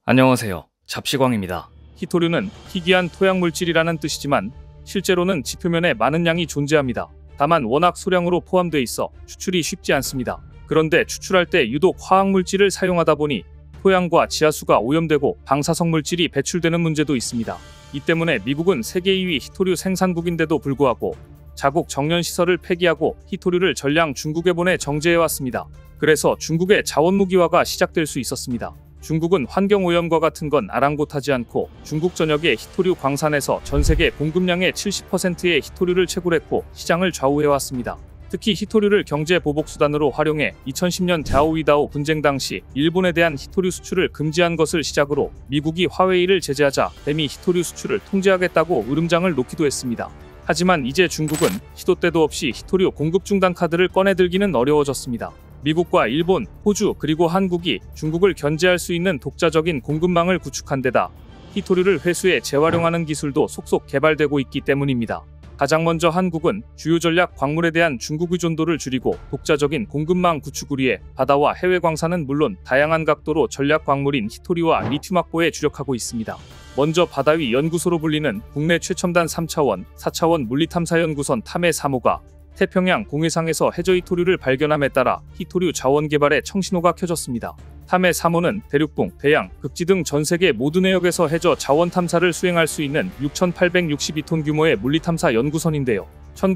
안녕하세요. 잡시광입니다. 히토류는 희귀한 토양물질이라는 뜻이지만 실제로는 지표면에 많은 양이 존재합니다. 다만 워낙 소량으로 포함돼 있어 추출이 쉽지 않습니다. 그런데 추출할 때 유독 화학물질을 사용하다 보니 토양과 지하수가 오염되고 방사성 물질이 배출되는 문제도 있습니다. 이 때문에 미국은 세계 2위 히토류 생산국인데도 불구하고 자국 정년시설을 폐기하고 히토류를 전량 중국에 보내 정제해왔습니다. 그래서 중국의 자원무기화가 시작될 수 있었습니다. 중국은 환경오염과 같은 건 아랑곳하지 않고 중국 전역의 히토류 광산에서 전세계 공급량의 70%의 히토류를 채굴했고 시장을 좌우해왔습니다. 특히 히토류를 경제보복수단으로 활용해 2010년 다오이다오 분쟁 당시 일본에 대한 히토류 수출을 금지한 것을 시작으로 미국이 화웨이를 제재하자 뱀이 히토류 수출을 통제하겠다고 으름장을 놓기도 했습니다. 하지만 이제 중국은 시도 때도 없이 히토류 공급 중단 카드를 꺼내들기는 어려워졌습니다. 미국과 일본, 호주 그리고 한국이 중국을 견제할 수 있는 독자적인 공급망을 구축한 데다 히토류를 회수해 재활용하는 기술도 속속 개발되고 있기 때문입니다. 가장 먼저 한국은 주요 전략 광물에 대한 중국 의존도를 줄이고 독자적인 공급망 구축을 위해 바다와 해외 광산은 물론 다양한 각도로 전략 광물인 히토류와 리튬 확보에 주력하고 있습니다. 먼저 바다위 연구소로 불리는 국내 최첨단 3차원, 4차원 물리탐사연구선 탐해 3호가 태평양 공해상에서 해저 히토류를 발견함에 따라 히토류 자원 개발에 청신호가 켜졌습니다. 탐해 3호는 대륙붕, 대양, 극지 등 전 세계 모든 해역에서 해저 자원 탐사를 수행할 수 있는 6,862톤 규모의 물리탐사 연구선인데요.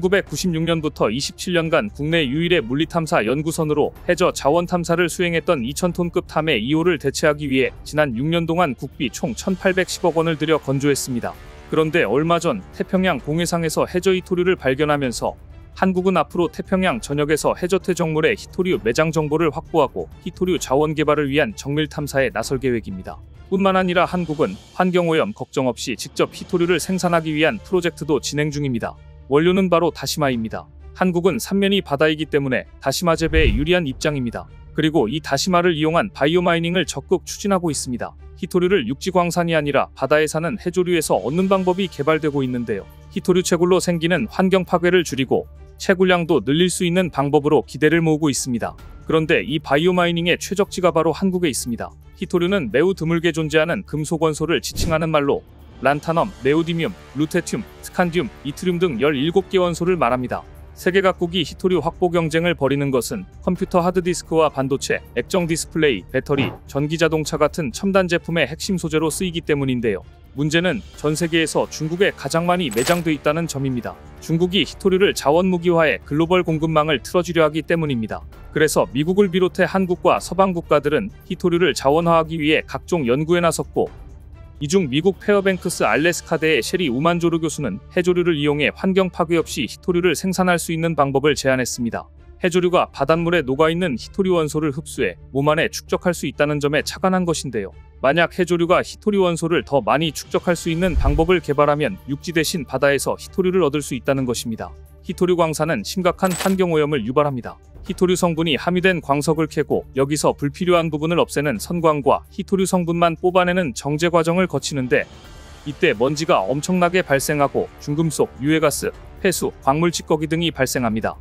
1996년부터 27년간 국내 유일의 물리탐사 연구선으로 해저 자원 탐사를 수행했던 2,000톤급 탐해 2호를 대체하기 위해 지난 6년 동안 국비 총 1,810억 원을 들여 건조했습니다. 그런데 얼마 전 태평양 공해상에서 해저 히토류를 발견하면서 한국은 앞으로 태평양 전역에서 해저 퇴적물의 히토류 매장 정보를 확보하고 히토류 자원 개발을 위한 정밀 탐사에 나설 계획입니다. 뿐만 아니라 한국은 환경오염 걱정 없이 직접 히토류를 생산하기 위한 프로젝트도 진행 중입니다. 원료는 바로 다시마입니다. 한국은 삼면이 바다이기 때문에 다시마 재배에 유리한 입장입니다. 그리고 이 다시마를 이용한 바이오마이닝을 적극 추진하고 있습니다. 히토류를 육지광산이 아니라 바다에 사는 해조류에서 얻는 방법이 개발되고 있는데요. 히토류 채굴로 생기는 환경 파괴를 줄이고 채굴량도 늘릴 수 있는 방법으로 기대를 모으고 있습니다. 그런데 이 바이오마이닝의 최적지가 바로 한국에 있습니다. 히토류는 매우 드물게 존재하는 금속 원소를 지칭하는 말로 란타넘, 네오디뮴, 루테튬, 스칸듐, 이트륨 등 17개 원소를 말합니다. 세계 각국이 히토류 확보 경쟁을 벌이는 것은 컴퓨터 하드디스크와 반도체, 액정 디스플레이, 배터리, 전기자동차 같은 첨단 제품의 핵심 소재로 쓰이기 때문인데요. 문제는 전 세계에서 중국에 가장 많이 매장돼 있다는 점입니다. 중국이 히토류를 자원무기화해 글로벌 공급망을 틀어주려 하기 때문입니다. 그래서 미국을 비롯해 한국과 서방 국가들은 히토류를 자원화하기 위해 각종 연구에 나섰고 이 중 미국 페어뱅크스 알래스카대의 셰리 우만조르 교수는 해조류를 이용해 환경 파괴 없이 히토류를 생산할 수 있는 방법을 제안했습니다. 해조류가 바닷물에 녹아있는 히토류 원소를 흡수해 몸 안에 축적할 수 있다는 점에 착안한 것인데요. 만약 해조류가 히토류 원소를 더 많이 축적할 수 있는 방법을 개발하면 육지 대신 바다에서 히토류를 얻을 수 있다는 것입니다. 히토류 광산은 심각한 환경오염을 유발합니다. 히토류 성분이 함유된 광석을 캐고 여기서 불필요한 부분을 없애는 선광과 히토류 성분만 뽑아내는 정제 과정을 거치는데 이때 먼지가 엄청나게 발생하고 중금속, 유해가스, 폐수, 광물 찌꺼기 등이 발생합니다.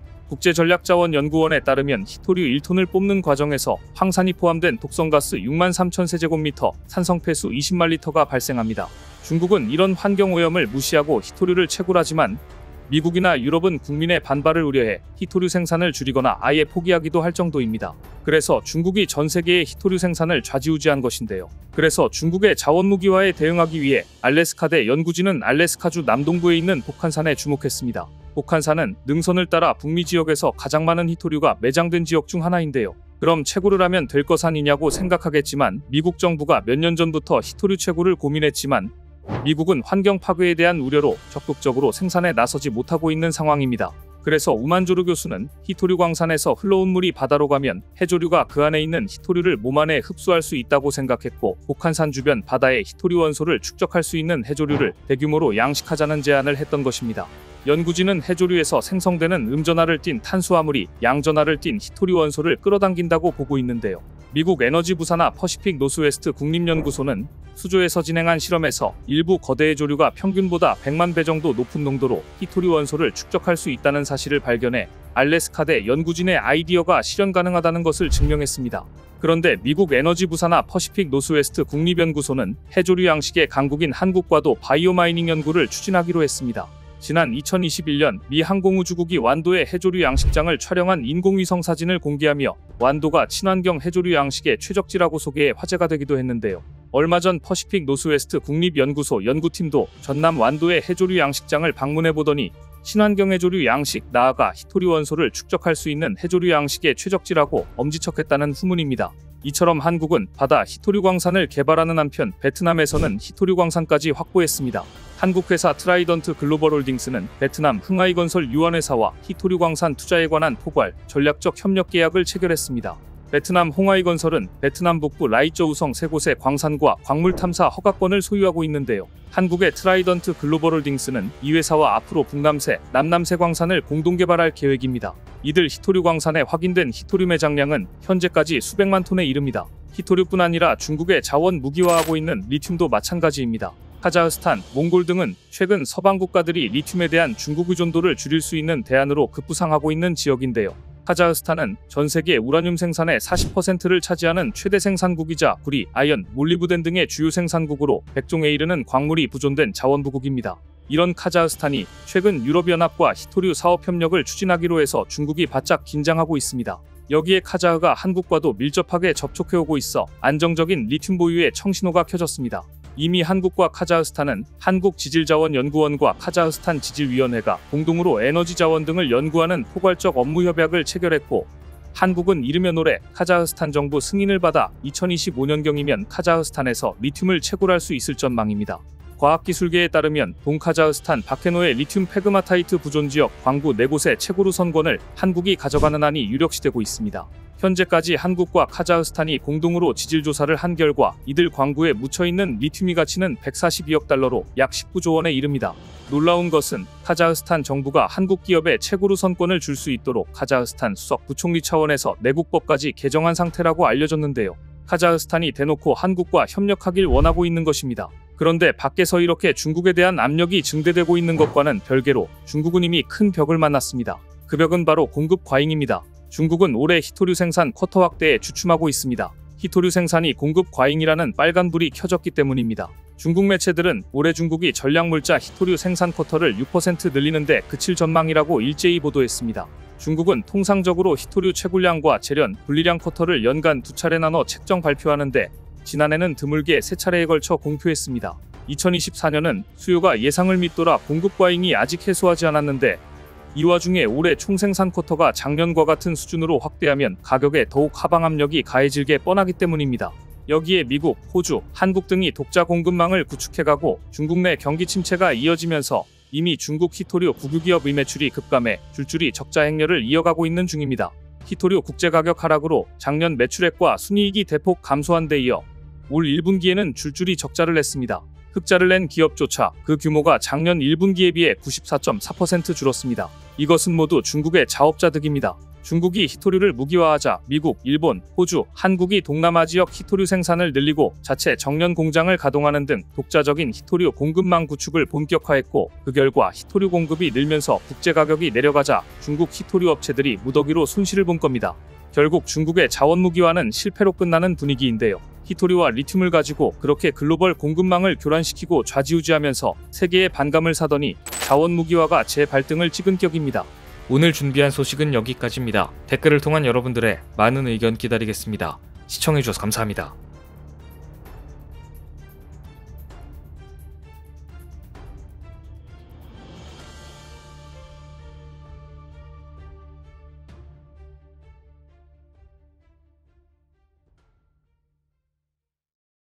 국제전략자원연구원에 따르면 히토류 1톤을 뽑는 과정에서 황산이 포함된 독성가스 63,000세제곱미터, 산성폐수 20만 리터가 발생합니다. 중국은 이런 환경오염을 무시하고 히토류를 채굴하지만 미국이나 유럽은 국민의 반발을 우려해 히토류 생산을 줄이거나 아예 포기하기도 할 정도입니다. 그래서 중국이 전 세계의 히토류 생산을 좌지우지한 것인데요. 그래서 중국의 자원무기화에 대응하기 위해 알래스카대 연구진은 알래스카주 남동부에 있는 복한산에 주목했습니다. 복한산은 능선을 따라 북미 지역에서 가장 많은 히토류가 매장된 지역 중 하나인데요. 그럼 채굴을 하면 될 것 아니냐고 생각하겠지만 미국 정부가 몇 년 전부터 히토류 채굴을 고민했지만 미국은 환경 파괴에 대한 우려로 적극적으로 생산에 나서지 못하고 있는 상황입니다. 그래서 우만조르 교수는 히토류 광산에서 흘러온 물이 바다로 가면 해조류가 그 안에 있는 히토류를 몸 안에 흡수할 수 있다고 생각했고 복한산 주변 바다에 히토류 원소를 축적할 수 있는 해조류를 대규모로 양식하자는 제안을 했던 것입니다. 연구진은 해조류에서 생성되는 음전하를 띤 탄수화물이 양전하를 띤 히토류 원소를 끌어당긴다고 보고 있는데요. 미국 에너지부사나 퍼시픽 노스웨스트 국립연구소는 수조에서 진행한 실험에서 일부 거대 해조류가 평균보다 100만 배 정도 높은 농도로 히토류 원소를 축적할 수 있다는 사실을 발견해 알래스카대 연구진의 아이디어가 실현 가능하다는 것을 증명했습니다. 그런데 미국 에너지부사나 퍼시픽 노스웨스트 국립연구소는 해조류 양식의 강국인 한국과도 바이오마이닝 연구를 추진하기로 했습니다. 지난 2021년 미 항공우주국이 완도의 해조류 양식장을 촬영한 인공위성 사진을 공개하며 완도가 친환경 해조류 양식의 최적지라고 소개해 화제가 되기도 했는데요. 얼마 전 퍼시픽 노스웨스트 국립연구소 연구팀도 전남 완도의 해조류 양식장을 방문해보더니 친환경 해조류 양식, 나아가 히토류 원소를 축적할 수 있는 해조류 양식의 최적지라고 엄지척했다는 후문입니다. 이처럼 한국은 바다 히토류 광산을 개발하는 한편 베트남에서는 히토류 광산까지 확보했습니다. 한국 회사 트라이던트 글로벌홀딩스는 베트남 흥하이건설 유한회사와 히토류 광산 투자에 관한 포괄, 전략적 협력 계약을 체결했습니다. 베트남 홍하이건설은 베트남 북부 라이쩌우성 세 곳의 광산과 광물 탐사 허가권을 소유하고 있는데요. 한국의 트라이던트 글로벌홀딩스는 이 회사와 앞으로 북남세, 남남세 광산을 공동 개발할 계획입니다. 이들 히토류 광산에 확인된 히토류 매장량은 현재까지 수백만 톤에 이릅니다. 히토류뿐 아니라 중국의 자원 무기화하고 있는 리튬도 마찬가지입니다. 카자흐스탄, 몽골 등은 최근 서방 국가들이 리튬에 대한 중국 의존도를 줄일 수 있는 대안으로 급부상하고 있는 지역인데요. 카자흐스탄은 전 세계 우라늄 생산의 40%를 차지하는 최대 생산국이자 구리, 아연, 몰리브덴 등의 주요 생산국으로 100종에 이르는 광물이 부존된 자원부국입니다. 이런 카자흐스탄이 최근 유럽연합과 히토류 사업 협력을 추진하기로 해서 중국이 바짝 긴장하고 있습니다. 여기에 카자흐가 한국과도 밀접하게 접촉해오고 있어 안정적인 리튬 보유에 청신호가 켜졌습니다. 이미 한국과 카자흐스탄은 한국지질자원연구원과 카자흐스탄 지질위원회가 공동으로 에너지자원 등을 연구하는 포괄적 업무 협약을 체결했고, 한국은 이르면 올해 카자흐스탄 정부 승인을 받아 2025년경이면 카자흐스탄에서 리튬을 채굴할 수 있을 전망입니다. 과학기술계에 따르면 동카자흐스탄 바케노의 리튬 페그마타이트 부존지역 광구 4곳의 채굴 우선권을 한국이 가져가는 안이 유력시되고 있습니다. 현재까지 한국과 카자흐스탄이 공동으로 지질조사를 한 결과 이들 광구에 묻혀있는 리튬의 가치는 142억 달러로 약 19조 원에 이릅니다. 놀라운 것은 카자흐스탄 정부가 한국 기업에 채굴 우선권을 줄 수 있도록 카자흐스탄 수석 부총리 차원에서 내국법까지 개정한 상태라고 알려졌는데요. 카자흐스탄이 대놓고 한국과 협력하길 원하고 있는 것입니다. 그런데 밖에서 이렇게 중국에 대한 압력이 증대되고 있는 것과는 별개로 중국은 이미 큰 벽을 만났습니다. 그 벽은 바로 공급 과잉입니다. 중국은 올해 히토류 생산 쿼터 확대에 주춤하고 있습니다. 히토류 생산이 공급 과잉이라는 빨간불이 켜졌기 때문입니다. 중국 매체들은 올해 중국이 전략물자 히토류 생산 쿼터를 6% 늘리는데 그칠 전망이라고 일제히 보도했습니다. 중국은 통상적으로 히토류 채굴량과 재련, 분리량 쿼터를 연간 2차례 나눠 책정 발표하는데 지난해는 드물게 3차례에 걸쳐 공표했습니다. 2024년은 수요가 예상을 밑돌아 공급 과잉이 아직 해소하지 않았는데 이 와중에 올해 총생산 쿼터가 작년과 같은 수준으로 확대하면 가격에 더욱 하방 압력이 가해질 게 뻔하기 때문입니다. 여기에 미국, 호주, 한국 등이 독자 공급망을 구축해가고 중국 내 경기 침체가 이어지면서 이미 중국 히토류 국유기업의 매출이 급감해 줄줄이 적자 행렬을 이어가고 있는 중입니다. 히토류 국제가격 하락으로 작년 매출액과 순이익이 대폭 감소한 데 이어 올 1분기에는 줄줄이 적자를 냈습니다. 흑자를 낸 기업조차 그 규모가 작년 1분기에 비해 94.4% 줄었습니다. 이것은 모두 중국의 자업자 득입니다. 중국이 히토류를 무기화하자 미국, 일본, 호주, 한국이 동남아 지역 히토류 생산을 늘리고 자체 정년 공장을 가동하는 등 독자적인 히토류 공급망 구축을 본격화했고, 그 결과 히토류 공급이 늘면서 국제가격이 내려가자 중국 히토류 업체들이 무더기로 손실을 본 겁니다. 결국 중국의 자원 무기화는 실패로 끝나는 분위기인데요. 히토류와 리튬을 가지고 그렇게 글로벌 공급망을 교란시키고 좌지우지하면서 세계의 반감을 사더니 자원 무기화가 재발등을 찍은 격입니다. 오늘 준비한 소식은 여기까지입니다. 댓글을 통한 여러분들의 많은 의견 기다리겠습니다. 시청해주셔서 감사합니다.